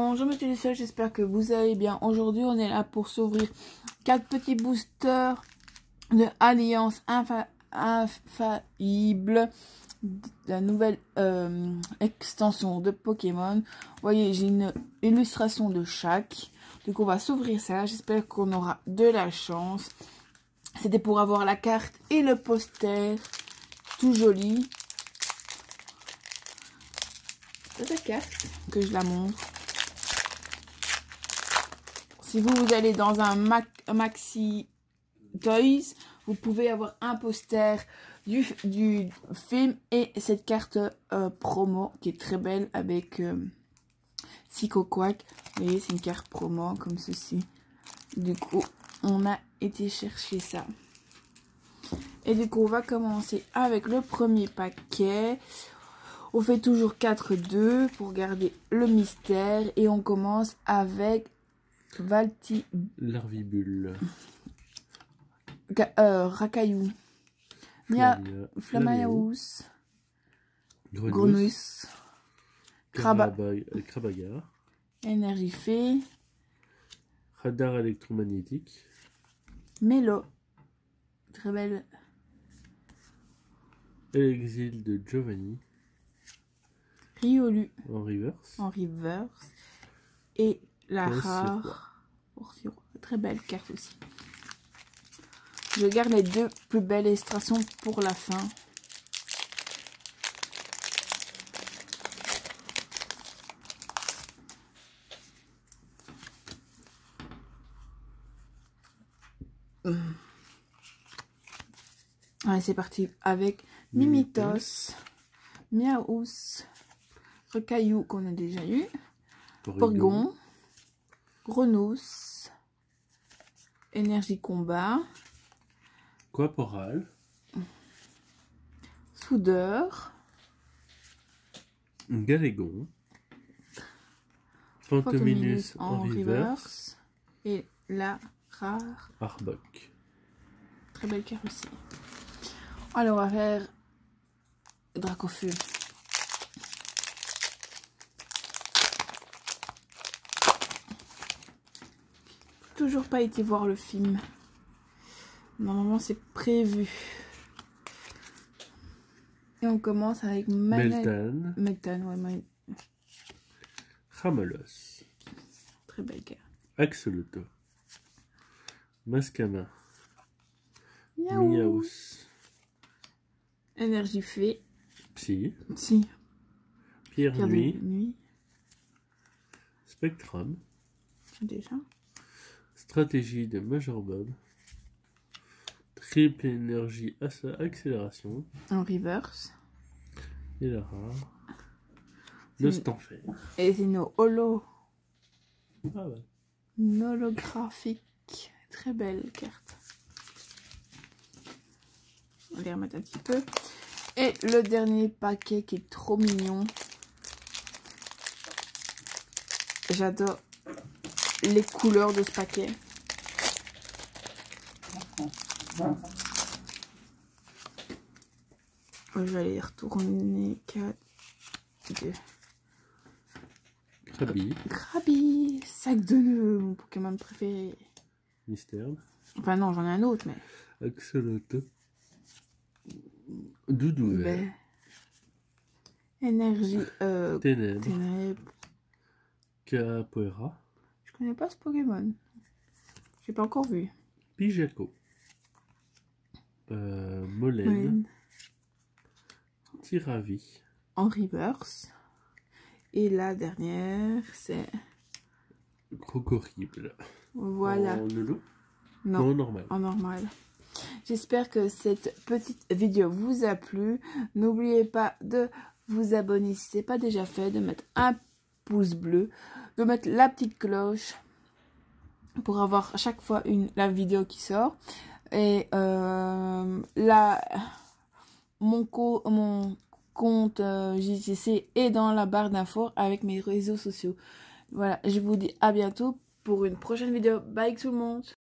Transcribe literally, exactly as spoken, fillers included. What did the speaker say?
bonjour mes télésol, j'espère que vous allez bien. Aujourd'hui on est là pour s'ouvrir quatre petits boosters de Alliance Infa Infaillible, la nouvelle euh, extension de Pokémon. Vous voyez, j'ai une illustration de chaque. Donc on va s'ouvrir ça, j'espère qu'on aura de la chance. C'était pour avoir la carte et le poster, tout joli. C'est la carte que je la montre. Si vous, vous allez dans un Mac, Maxi Toys, vous pouvez avoir un poster du, du film et cette carte euh, promo qui est très belle avec euh, Psycho Quack. Vous voyez, c'est une carte promo comme ceci. Du coup, on a été chercher ça. Et du coup, on va commencer avec le premier paquet. On fait toujours quatre deux pour garder le mystère. Et on commence avec Valti... Larvibule. Euh, Rakaillou. Mia... Flamaeus. Grenouille. Kraba... Krabaga. Énergifée. Radar électromagnétique. Mélo. Très belle. Exil de Giovanni. Riolu. En reverse. En reverse. Et la Classe rare. Très belle carte aussi. Je garde les deux plus belles illustrations pour la fin. Hum. Allez, c'est parti avec Mimitos, Miaous, Recaillou qu'on a déjà eu, Porygon, Grenousse, Énergie Combat, Quaporal, Soudeur, Galégon, Fantominus en, en reverse, reverse et la rare Arbok. Très belle carte aussi. Alors on va faire Dracofeu. Toujours pas été voir le film. Normalement c'est prévu. Et on commence avec Meltan. Meltan, ouais, Man... Ramolos. Très belle carte. Axolotl. Mascama. Miaou. Miaous. Énergie fée. Psy. Si. Pierre, Pierre Nuit. de nuit. J'ai Spectrum. déjà. Stratégie de Major Bob. Triple énergie à sa accélération. En reverse. Et la rare. Le Stanfer. Et c'est nos holo. Ah ouais. Une holographique. Très belle carte. On va les remettre un petit peu. Et le dernier paquet qui est trop mignon. J'adore les couleurs de ce paquet. Je vais aller retourner. quatre, deux. Krabi. Krabi. Sac de nœuds, mon Pokémon préféré. Mystère. Enfin non, j'en ai un autre, mais... Axolotl. Doudou vert. Ben... Énergie... Euh... Ténèbres. Ténèbres. Capoeira. Je connais pas ce Pokémon. J'ai pas encore vu. Pijaco. Euh, Molène. Molène. Tiravi. En reverse. Et la dernière, c'est... Crocorrible. Voilà. En lolo. Non, Non, normal. en normal. J'espère que cette petite vidéo vous a plu. N'oubliez pas de vous abonner si ce n'est pas déjà fait, de mettre un pouce bleu, de mettre la petite cloche pour avoir à chaque fois une, la vidéo qui sort. Et euh, la, mon, co, mon compte euh, J C C est dans la barre d'infos avec mes réseaux sociaux. Voilà, je vous dis à bientôt pour une prochaine vidéo. Bye tout le monde!